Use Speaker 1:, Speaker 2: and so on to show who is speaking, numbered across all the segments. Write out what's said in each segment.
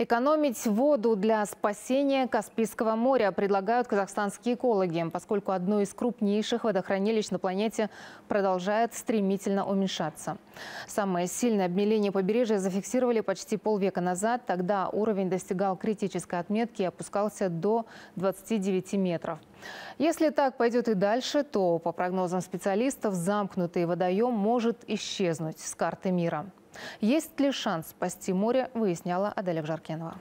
Speaker 1: Экономить воду для спасения Каспийского моря предлагают казахстанские экологи, поскольку одно из крупнейших водохранилищ на планете продолжает стремительно уменьшаться. Самое сильное обмеление побережья зафиксировали почти полвека назад. Тогда уровень достигал критической отметки и опускался до 29 метров. Если так пойдет и дальше, то, по прогнозам специалистов, замкнутый водоем может исчезнуть с карты мира. Есть ли шанс спасти море, выясняла Аделя Жаркенова.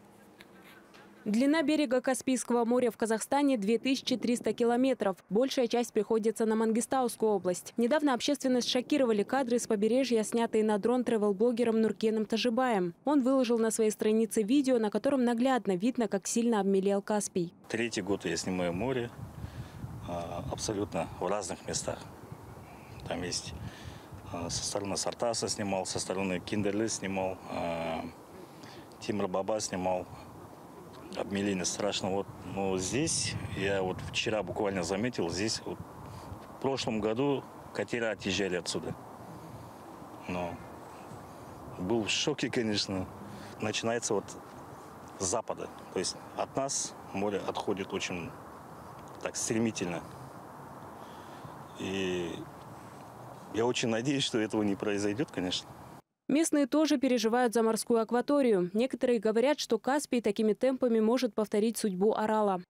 Speaker 2: Длина берега Каспийского моря в Казахстане 2300 километров. Большая часть приходится на Мангистаускую область. Недавно общественность шокировали кадры с побережья, снятые на дрон тревел-блогером Нуркеном Тажибаем. Он выложил на своей странице видео, на котором наглядно видно, как сильно обмелел Каспий.
Speaker 3: Третий год я снимаю море абсолютно в разных местах. Там есть со стороны Сартаса снимал, со стороны Киндерлы снимал, Тимр-Баба снимал. Обмеление страшно. Вот, но здесь, я вот вчера буквально заметил, здесь вот, в прошлом году катера отъезжали отсюда. Но был в шоке, конечно. Начинается вот с запада. То есть от нас море отходит очень так стремительно. И я очень надеюсь, что этого не произойдет, конечно.
Speaker 2: Местные тоже переживают за морскую акваторию. Некоторые говорят, что Каспий такими темпами может повторить судьбу Арала.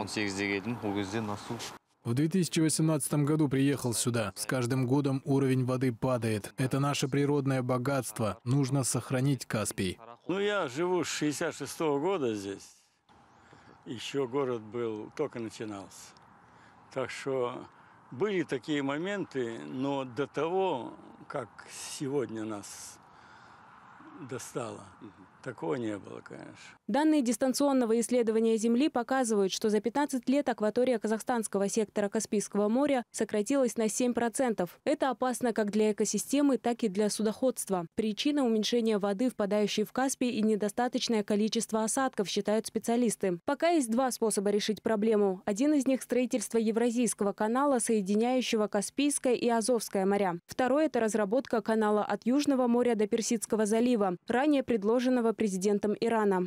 Speaker 4: В 2018 году приехал сюда. С каждым годом уровень воды падает. Это наше природное богатство. Нужно сохранить Каспий.
Speaker 5: Ну, я живу с 66-го года здесь. Еще город был, только начинался. Так что были такие моменты, но до того, как сегодня нас достало, такого не было, конечно.
Speaker 2: Данные дистанционного исследования Земли показывают, что за 15 лет акватория казахстанского сектора Каспийского моря сократилась на 7%. Это опасно как для экосистемы, так и для судоходства. Причина уменьшения воды, впадающей в Каспий, и недостаточное количество осадков, считают специалисты. Пока есть два способа решить проблему. Один из них – строительство Евразийского канала, соединяющего Каспийское и Азовское моря. Второй – это разработка канала от Южного моря до Персидского залива, ранее предложенного президентом Ирана.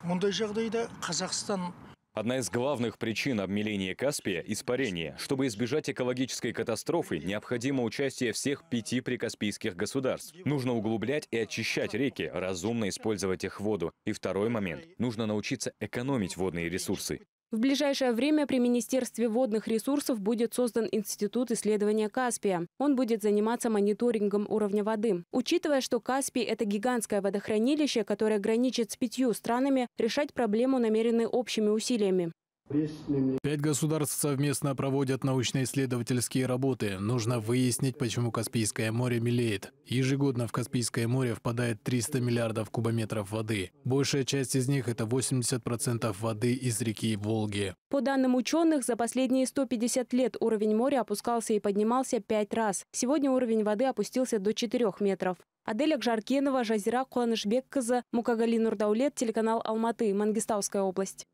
Speaker 6: Одна из главных причин обмеления Каспия – испарение. Чтобы избежать экологической катастрофы, необходимо участие всех 5 прикаспийских государств. Нужно углублять и очищать реки, разумно использовать их воду. И второй момент – нужно научиться экономить водные ресурсы.
Speaker 2: В ближайшее время при Министерстве водных ресурсов будет создан Институт исследования Каспия. Он будет заниматься мониторингом уровня воды. Учитывая, что Каспий – это гигантское водохранилище, которое граничит с 5 странами, решать проблему намерены общими усилиями.
Speaker 4: 5 государств совместно проводят научно-исследовательские работы. Нужно выяснить, почему Каспийское море мелеет. Ежегодно в Каспийское море впадает 300 миллиардов кубометров воды. Большая часть из них – это 80% воды из реки Волги.
Speaker 2: По данным ученых, за последние 150 лет уровень моря опускался и поднимался 5 раз. Сегодня уровень воды опустился до 4 метров. Аделя Жаркенова, Жазира Куанышбеккызы, Мукагали Нурдаулет, телеканал Алматы, Мангистауская область.